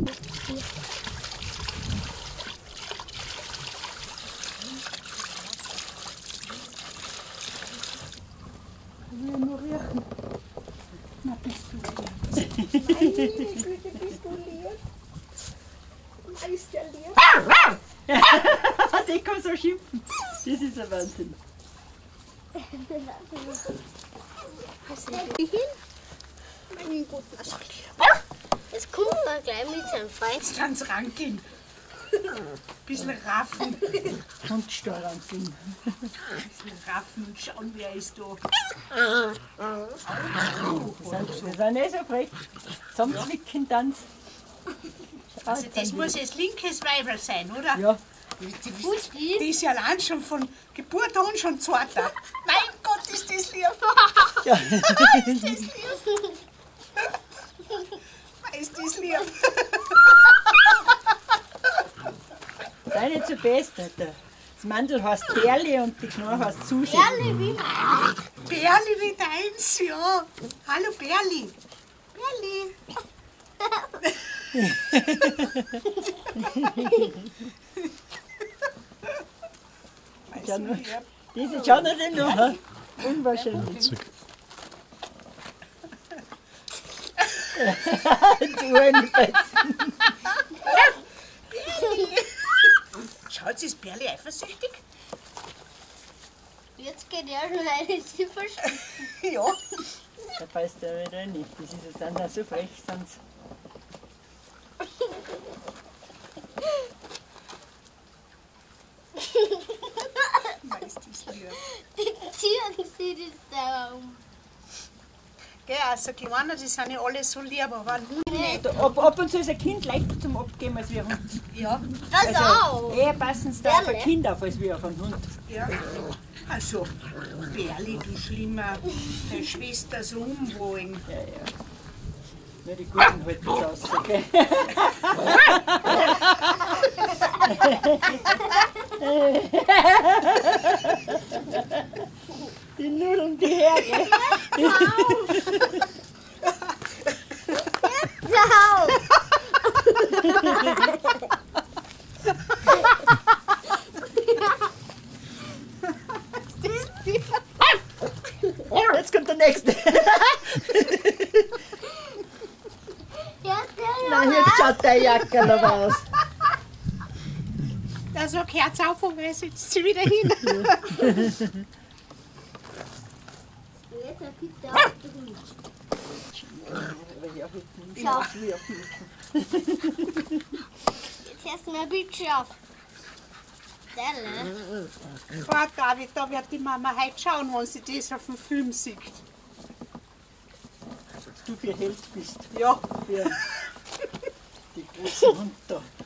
Ich will nur riechen. Na, bist du lieb. Meine Güte, bist du lieb. Ist der lieb? Die kann so schimpfen. Das ist ein Wahnsinn. Wie hin? Mein Gott, was soll Jetzt kommt er gleich mit seinem Freund. Jetzt kann's rangehen. Bisschen raffen. Hundstall angehen. Bisschen raffen und schauen, wer ist da. Wir sind eh so frech. Zusammenzwicken, Tanz. Also das muss jetzt linkes Weiberl sein, oder? Ja. Die ist ja allein schon von Geburt an schon zarter. Mein Gott, ist das lieb. Ja. Ist das lieb. Ist das lieb. Sei nicht so best, Alter. Das Mandel heißt Perli und die Knorr heißt Susi. Ehrlich, wie mein. Berli wie deins, ja. Hallo Berli. Berli. Ja, nur, diese schauen wir denn noch. He? Unwahrscheinlich. Die Ohren fetzen. Schaut, ist Berli eifersüchtig? Jetzt geht er schon eine Ziffer. Ja. Da beißt der wieder nicht. Das ist jetzt dann so frech. Sonst. Ist das lieb. Ziehen Sie das da um. Gell, also Johanna, die sind ja alle so lieb, aber ein Hund nicht. Ab und zu ist ein Kind leichter zum Abgeben als wie ein Hund. Ja, Das auch. Eher passen sie da auf ein Ehrlich? Kind auf als wie auf einen Hund. ja. Also, Berli, du Schlimmer, deine Schwester so umwohlen. Ja, ja. Nur die Guten halten es aus, okay? Die Nudeln, die her, gell? Ciao. Jetzt kommt der nächste. Ja, der Na, jetzt schaut der Jacke noch aus. Also, Herz auf, und wer sitzt sie wieder hin? Schau. Jetzt erst mal ein bisschen auf. Delle. Boah, David, da wird die Mama heute schauen, wenn sie das auf dem Film sieht. Du für Held bist. Ja. Für die großen Hund da.